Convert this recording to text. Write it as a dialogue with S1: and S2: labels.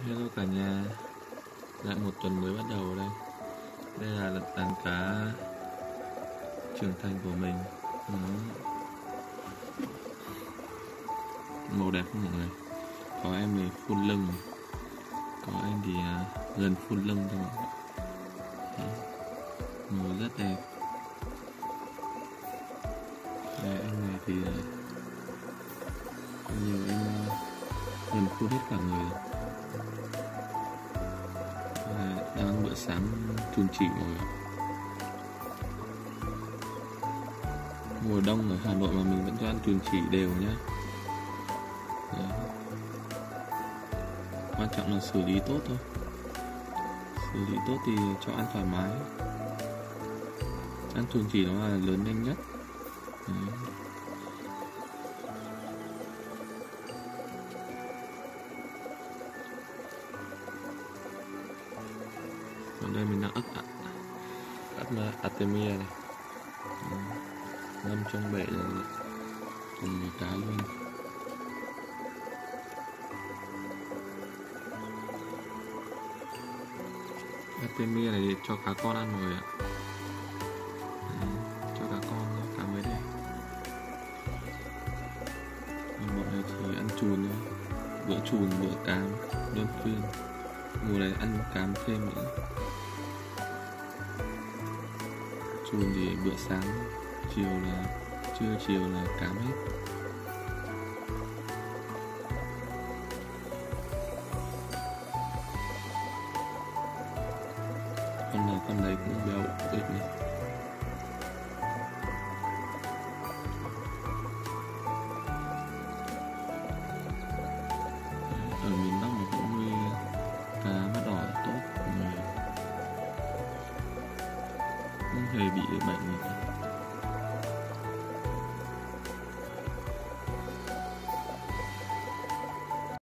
S1: Hello cả nhà, lại một tuần mới bắt đầu đây. Đây là đàn cá trưởng thành của mình. Nó màu đẹp không mọi người? Có em thì phun lưng, có em thì gần phun lưng thôi mọi người. Màu rất đẹp. Đây, em này thì có nhiều em gần phun hết cả người rồi. Đang ăn bữa sáng chun chỉ rồi. Mùa đông ở Hà Nội mà mình vẫn cho ăn chun chỉ đều nhá. Đấy. Quan trọng là xử lý tốt thôi. Xử lý tốt thì cho ăn thoải mái. Ăn chun chỉ nó là lớn nhanh nhất. Đấy. Còn đây mình đang ấp Artemia này. Ngâm trong bể rồi cùng với cá luôn. Artemia này để cho cá con ăn rồi ạ. Cho cá con, cá mới đây. Bọn này thì ăn chùn thôi. Bữa chùn, bữa cám, đơn phiên. Mùa này ăn cám thêm nữa. Chùn thì bữa sáng, chiều là trưa chiều là cám hết. Con nào con đấy cũng béo ịch này. Ở miền Bắc nó cũng nuôi cá mắt đỏ tốt, không hề bị bệnh gì.